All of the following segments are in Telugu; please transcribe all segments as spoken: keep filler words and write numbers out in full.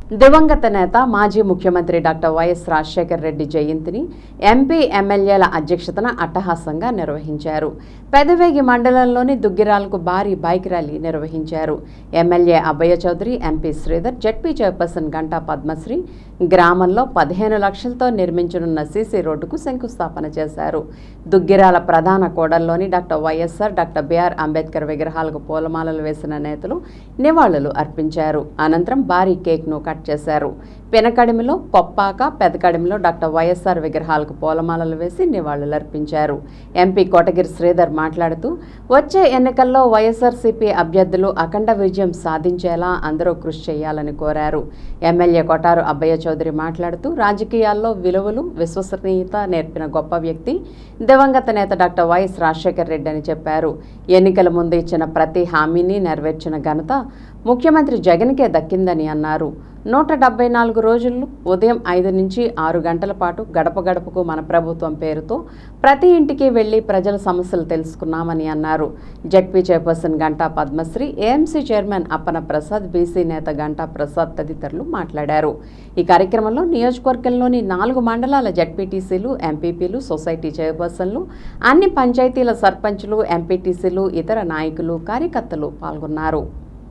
దివంగత నేత మాజీ ముఖ్యమంత్రి డాక్టర్ వైఎస్ రాజశేఖర రెడ్డి జయంతిని ఎంపీ ఎమ్మెల్యేల అధ్యక్షతన అట్టహాసంగా నిర్వహించారు. పెదవేగి మండలంలోని దుగ్గిరాలకు భారీ బైక్ ర్యాలీ నిర్వహించారు. MLA Abbaya Chowdary, MP Sridhar, ZP chairperson Ganta Padmasri గ్రామంలో పదిహేను లక్షలతో నిర్మించనున్న సీసీ రోడ్డుకు శంకుస్థాపన చేశారు. దుగ్గిరాల ప్రధాన కోడల్లోని డాక్టర్ వైఎస్ఆర్, డాక్టర్ బిఆర్ అంబేద్కర్ విగ్రహాలకు పూలమాలలు వేసిన నేతలు నివాళులు అర్పించారు. అనంతరం భారీ కేక్ను కట్ చేశారు. పెనకడిమిలో, కొప్పాక, పెదకడిమిలో డాక్టర్ వైఎస్ఆర్ విగ్రహాలకు పూలమాలలు వేసి నివాళులర్పించారు. ఎంపీ కోటగిరి శ్రీధర్ మాట్లాడుతూ వచ్చే ఎన్నికల్లో వైఎస్ఆర్సీపీ అభ్యర్థులు అఖండ విజయం సాధించేలా అందరూ కృషి చేయాలని కోరారు. ఎమ్మెల్యే కొటారు అబ్బయ్య చౌదరి మాట్లాడుతూ రాజకీయాల్లో విలువలు, విశ్వసనీయత నేర్పిన గొప్ప వ్యక్తి దివంగత నేత డాక్టర్ వైఎస్ రాజశేఖర రెడ్డి అని చెప్పారు. ఎన్నికల ముందు ఇచ్చిన ప్రతి హామీని నెరవేర్చిన ఘనత ముఖ్యమంత్రి జగన్కే దక్కిందని అన్నారు. నూట డెబ్బై నాలుగు రోజులు ఉదయం ఐదు నుంచి ఆరు గంటల పాటు గడప గడపకు మన ప్రభుత్వం పేరుతో ప్రతి ఇంటికి వెళ్లి ప్రజల సమస్యలు తెలుసుకున్నామని అన్నారు. ZP chairperson Ganta Padmasri, AMC chairman Appana Prasad, BC నేత గంటా ప్రసాద్ తదితరులు మాట్లాడారు. ఈ కార్యక్రమంలో నియోజకవర్గంలోని నాలుగు మండలాల జెడ్పీటీసీలు, ఎంపీపీలు, సొసైటీ చైర్పర్సన్లు, అన్ని పంచాయతీల సర్పంచులు, ఎంపీటీసీలు, ఇతర నాయకులు, కార్యకర్తలు పాల్గొన్నారు.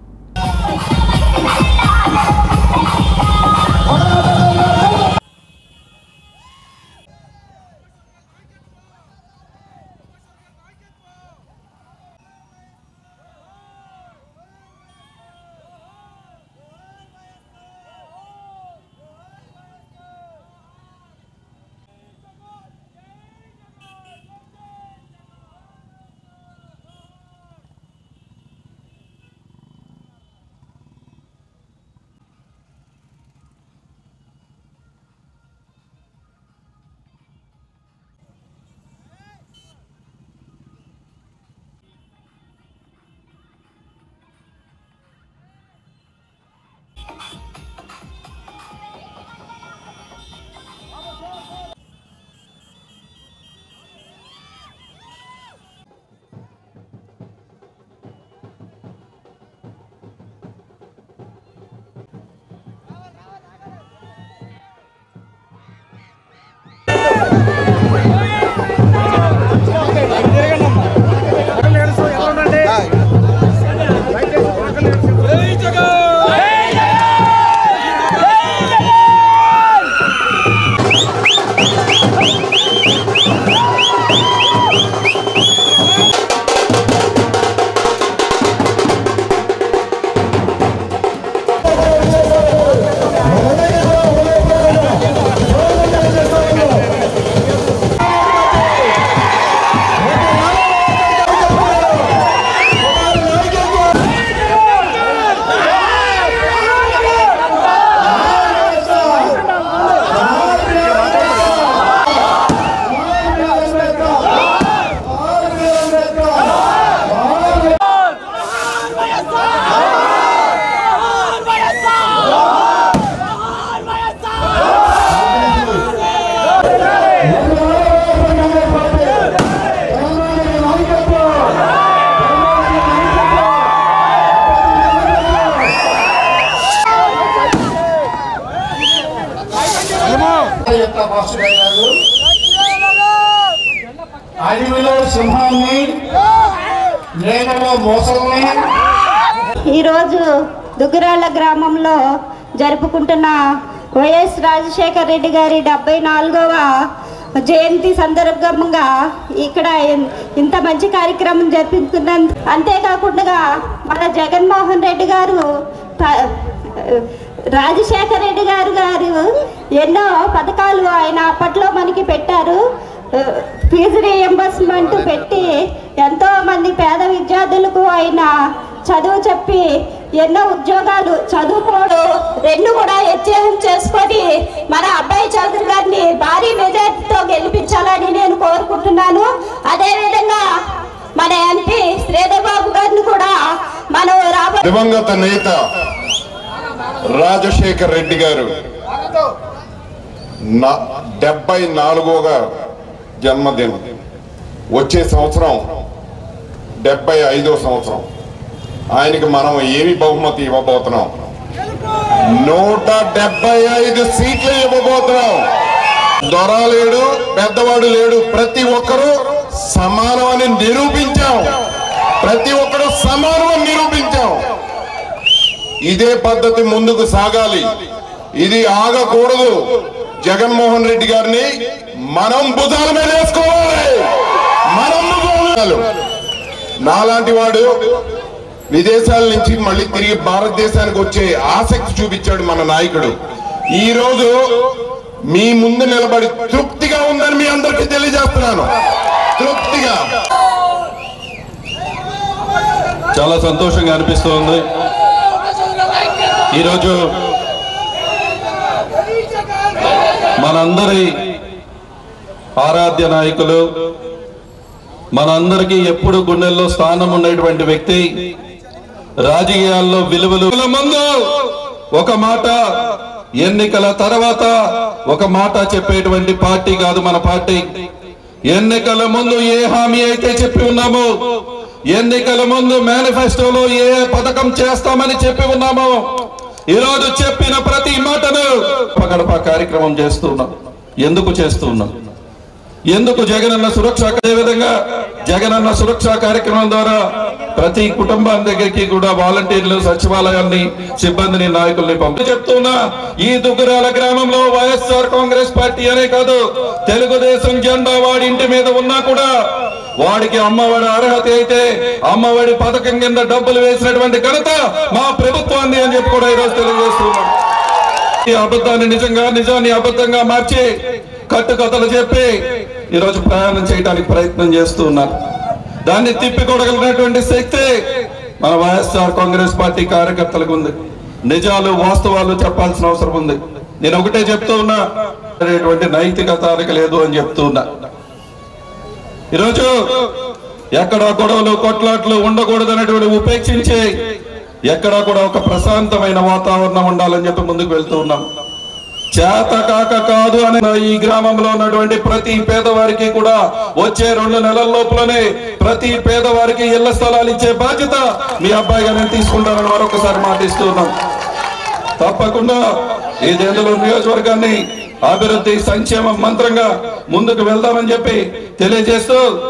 అడవిలో సింహాన్ని, నేలలో మోసల్ని. ఈరోజు దుగ్గిరాల గ్రామంలో జరుపుకుంటున్న వైఎస్ రాజశేఖర రెడ్డి గారి డెబ్బై నాలుగవ జయంతి సందర్భంగా ఇక్కడ ఇంత మంచి కార్యక్రమం జరిపిస్తున్నాం. అంతేకాకుండా మన జగన్మోహన్ రెడ్డి గారు, రాజశేఖర రెడ్డి గారు గారు ఎన్నో పథకాలు ఆయన అప్పట్లో మనకి పెట్టారు. ఫీజు రీఎంబర్స్మెంట్ పెట్టి ఎంతో మంది పేద విద్యార్థులకు ఆయన చదువు చెప్పి ఎన్నో ఉద్యోగాలు, చదువుకోవడం రెండు కూడా హెచ్ఎం చేసుకొని మన అబ్బాయి చౌదరి గారిని భారీ మెజార్టీతో గెలిపించాలని నేను కోరుకుంటున్నాను. అదేవిధంగా మన ఎంపీ శ్రీధర్ బాబు గారిని కూడా మనం రాబోయే దివంగత నేత రాజశేఖర్ రెడ్డి గారు డెబ్బై నాలుగోగ జన్మదినం వచ్చే సంవత్సరం డెబ్బై ఐదో సంవత్సరం. ఆయనకి మనం ఏమి బహుమతి ఇవ్వబోతున్నాం? నూట డెబ్బై ఐదు సీట్లు ఇవ్వబోతున్నాం. దొర లేడు, పెద్దవాడు లేడు, ప్రతి ఒక్కరూ సమానం అని నిరూపించాం. ప్రతి ఒక్కరూ సమానం అని నిరూపించాం. ఇదే పద్ధతి ముందుకు సాగాలి. ఇది ఆగకూడదు. జగన్మోహన్ రెడ్డి గారిని మనం భుజాల మీద వేసుకోవాలి. మనం నాలాంటి వాడు విదేశాల నుంచి మళ్ళీ తిరిగి భారతదేశానికి వచ్చే ఆసక్తి చూపించాడు మన నాయకుడు. ఈ రోజు మీ ముందు నిలబడి తృప్తిగా ఉందని మీ అందరికీ తెలియజేస్తున్నాను. తృప్తిగా, చాలా సంతోషంగా అనిపిస్తుంది. ఈరోజు మనందరి ఆరాధ్య నాయకులు, మనందరికీ ఎప్పుడు గుండెల్లో స్థానం ఉండేటువంటి వ్యక్తి, రాజకీయాల్లో విలువలు ముందు ఒక మాట, ఎన్నికల తర్వాత ఒక మాట చెప్పేటువంటి పార్టీ కాదు మన పార్టీ. ఎన్నికల ముందు ఏ హామీ అయితే చెప్పి ఉన్నామో, ఎన్నికల ముందు మేనిఫెస్టోలో ఏ పథకం చేస్తామని చెప్పి ఉన్నామో, ఈరోజు చెప్పిన ప్రతి మాటను గడప కార్యక్రమం చేస్తున్నాం. ఎందుకు చేస్తున్నాం? ఎందుకు జగనన్న సురక్ష, అదే విధంగా జగనన్న సురక్ష కార్యక్రమం ద్వారా ప్రతి కుటుంబం దగ్గరికి కూడా వాలంటీర్లు, సచివాలయాన్ని, సిబ్బందిని, నాయకుల్ని పంపి చెప్తున్నా. ఈ దుగ్గరాల గ్రామంలో వైఎస్ఆర్ కాంగ్రెస్ పార్టీ అనే కాదు, తెలుగుదేశం జెండా వాడి ఇంటి మీద ఉన్నా కూడా వాడికి అమ్మఒడి అర్హత అయితే అమ్మఒడి పథకం కింద డబ్బులు వేసినటువంటి ఘనత మా ప్రభుత్వాన్ని అని చెప్పి కూడా ఈరోజు తెలియజేస్తున్నాం. ఈ అబద్ధాన్ని నిజంగా, నిజాన్ని అబద్ధంగా మార్చి కట్టుకథలు చెప్పి ఈరోజు ప్రయాణం చేయడానికి ప్రయత్నం చేస్తూ ఉన్నారు. దాన్ని తిప్పికొడగలిగినటువంటి శక్తి మన వైఎస్ఆర్ కాంగ్రెస్ పార్టీ కార్యకర్తలకు ఉంది. నిజాలు, వాస్తవాలు చెప్పాల్సిన అవసరం ఉంది. నేను ఒకటే చెప్తూ ఉన్నా, నైతికత లేదు అని చెప్తూ ఉన్నా. ఈరోజు ఎక్కడా గొడవలు, కొట్లాట్లు ఉండకూడదు అనేటువంటి ఉపేక్షించి ఎక్కడా కూడా ఒక ప్రశాంతమైన వాతావరణం ఉండాలని చెప్పి ముందుకు వెళ్తూ ఉన్నాం. చేత కాక కాదు అనే ఈ గ్రామంలో ఉన్నటువంటి ప్రతి పేదవారికి కూడా వచ్చే రెండు నెలల లోపలనే ప్రతి పేదవారికి ఇళ్ల స్థలాలు ఇచ్చే బాధ్యత మీ అబ్బాయిగా నేను తీసుకుంటానని మరొకసారి మాటిస్తూ ఉన్నాం. తప్పకుండా ఈ దేందులో నియోజకవర్గాన్ని అభివృద్ధి, సంక్షేమ మంత్రంగా ముందుకు వెళ్దామని చెప్పి తెలియజేస్తూ